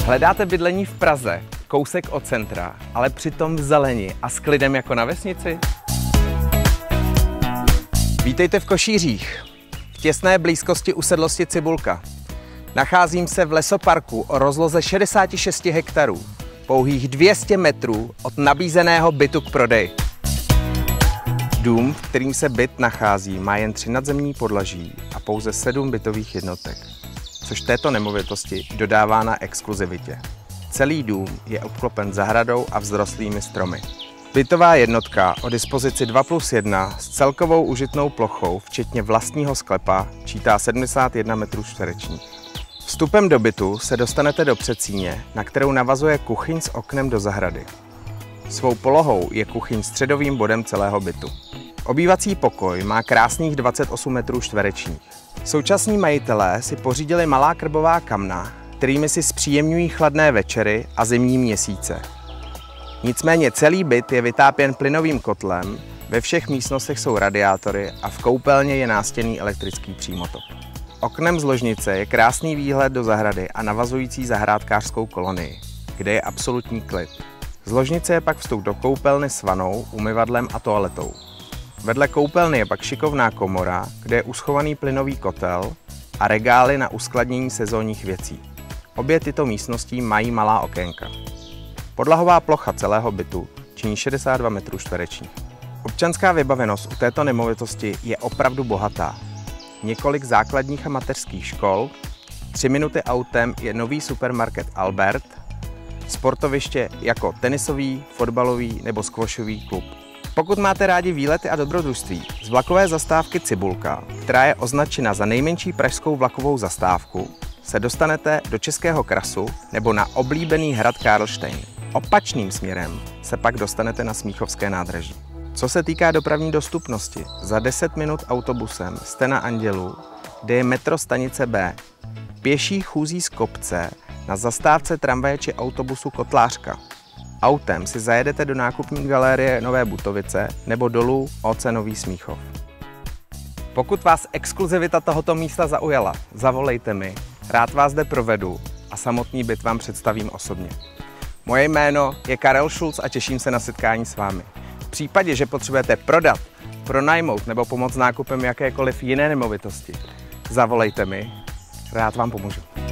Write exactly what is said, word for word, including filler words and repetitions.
Hledáte bydlení v Praze, kousek od centra, ale přitom v zeleni a s klidem jako na vesnici? Vítejte v Košířích, v těsné blízkosti usedlosti Cibulka. Nacházím se v lesoparku o rozloze šedesáti šesti hektarů, pouhých dvě stě metrů od nabízeného bytu k prodeji. Dům, v kterým se byt nachází, má jen tři nadzemní podlaží a pouze sedm bytových jednotek, což této nemovitosti dodává na exkluzivitě. Celý dům je obklopen zahradou a vzrostlými stromy. Bytová jednotka o dispozici dva plus jedna s celkovou užitnou plochou, včetně vlastního sklepa, čítá sedmdesát jedna metrů čtverečních. Vstupem do bytu se dostanete do předsíně, na kterou navazuje kuchyň s oknem do zahrady. Svou polohou je kuchyň středovým bodem celého bytu. Obývací pokoj má krásných dvacet osm metrů čtverečních. Současní majitelé si pořídili malá krbová kamna, kterými si zpříjemňují chladné večery a zimní měsíce. Nicméně celý byt je vytápěn plynovým kotlem, ve všech místnostech jsou radiátory a v koupelně je nástěnný elektrický přímotop. Oknem z ložnice je krásný výhled do zahrady a navazující zahrádkářskou kolonii, kde je absolutní klid. Z ložnice je pak vstup do koupelny s vanou, umyvadlem a toaletou. Vedle koupelny je pak šikovná komora, kde je uschovaný plynový kotel a regály na uskladnění sezónních věcí. Obě tyto místnosti mají malá okénka. Podlahová plocha celého bytu činí šedesát dva metrů čtverečních. Občanská vybavenost u této nemovitosti je opravdu bohatá. Několik základních a mateřských škol, tři minuty autem je nový supermarket Albert, sportoviště jako tenisový, fotbalový nebo squashový klub. Pokud máte rádi výlety a dobrodružství, z vlakové zastávky Cibulka, která je označena za nejmenší pražskou vlakovou zastávku, se dostanete do Českého Krasu nebo na oblíbený hrad Karlštejn. Opačným směrem se pak dostanete na Smíchovské nádraží. Co se týká dopravní dostupnosti, za deset minut autobusem jste na Andělu, kde je metro stanice B. Pěší chůzí z kopce na zastávce tramvaje či autobusu Kotlářka. Autem si zajedete do nákupní galerie Nové Butovice nebo dolů O C Nový Smíchov. Pokud vás exkluzivita tohoto místa zaujala, zavolejte mi, rád vás zde provedu a samotný byt vám představím osobně. Moje jméno je Karel Schulz a těším se na setkání s vámi. V případě, že potřebujete prodat, pronajmout nebo pomoct s nákupem jakékoliv jiné nemovitosti, zavolejte mi, rád vám pomůžu.